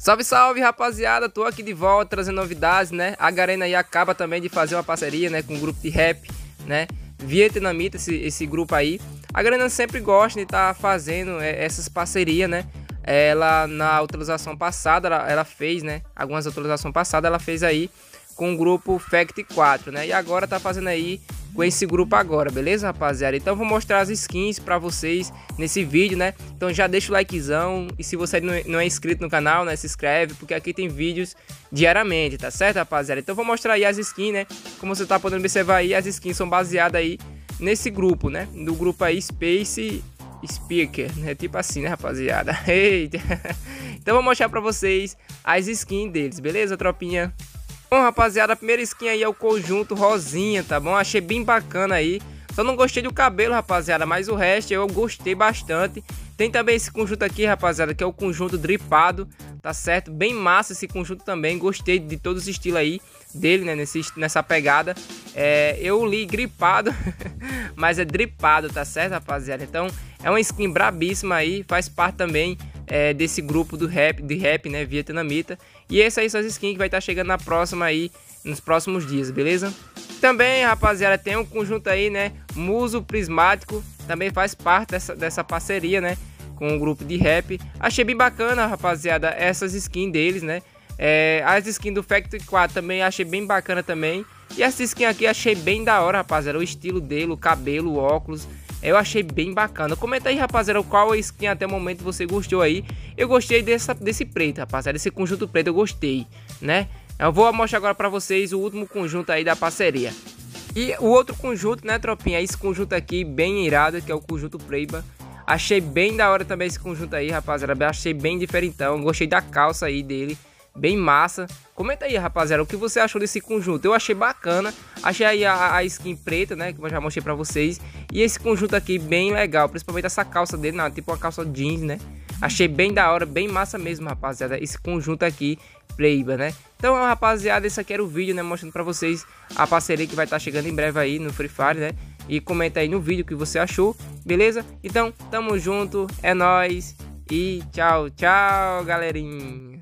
Salve, salve, rapaziada, tô aqui de volta trazendo novidades, né? A Garena aí acaba também de fazer uma parceria, né, com um grupo de rap, né? Vietnamita, esse grupo aí. A Garena sempre gosta de estar fazendo essas parcerias, né? Ela na atualização passada, ela fez, né? Algumas atualizações passadas ela fez aí com o grupo Fact 4, né? E agora tá fazendo aí com esse grupo agora, beleza, rapaziada? Então eu vou mostrar as skins pra vocês nesse vídeo, né? Então já deixa o likezão, e se você não é inscrito no canal, né, se inscreve, porque aqui tem vídeos diariamente, tá certo, rapaziada? Então eu vou mostrar aí as skins, né? Como você tá podendo observar aí, as skins são baseadas aí nesse grupo, né? No grupo aí Space Speaker, né? Tipo assim, né, rapaziada? Eita! Então eu vou mostrar pra vocês as skins deles, beleza, tropinha? Bom, rapaziada, a primeira skin aí é o conjunto rosinha, tá bom? Achei bem bacana aí. Só não gostei do cabelo, rapaziada, mas o resto eu gostei bastante. Tem também esse conjunto aqui, rapaziada, que é o conjunto dripado, tá certo? Bem massa esse conjunto também. Gostei de todo esse estilo aí dele, né? Nessa pegada. Eu li gripado, mas é dripado, tá certo, rapaziada? Então é uma skin brabíssima aí. Faz parte também desse grupo de rap, né? Vietnamita. E essas aí são as skins que vai estar chegando na próxima aí, nos próximos dias, beleza? Também, rapaziada, tem um conjunto aí, né? Muso Prismático, também faz parte dessa parceria, né? Com o grupo de rap. Achei bem bacana, rapaziada, essas skins deles, né? As skins do Factory 4 também achei bem bacana também. E essa skin aqui achei bem da hora, rapaziada. O estilo dele, o cabelo, o óculos, eu achei bem bacana. Comenta aí, rapaziada, qual skin até o momento você gostou aí. Eu gostei desse preto, rapaziada. Esse conjunto preto eu gostei, né? Eu vou mostrar agora pra vocês o último conjunto aí da parceria. E o outro conjunto, né, tropinha? Esse conjunto aqui bem irado, que é o conjunto Playba. Achei bem da hora também esse conjunto aí, rapaziada. Achei bem diferentão. Gostei da calça aí dele. Bem massa. Comenta aí, rapaziada, o que você achou desse conjunto. Eu achei bacana. Achei aí a skin preta, né, que eu já mostrei pra vocês. E esse conjunto aqui bem legal. Principalmente essa calça dele, não, tipo uma calça jeans, né. Achei bem da hora, bem massa mesmo, rapaziada. Esse conjunto aqui, Playba, né. Então, rapaziada, esse aqui era o vídeo, né, mostrando pra vocês a parceria que vai estar chegando em breve aí no Free Fire, né. E comenta aí no vídeo o que você achou, beleza? Então, tamo junto, é nóis. E tchau, tchau, galerinha.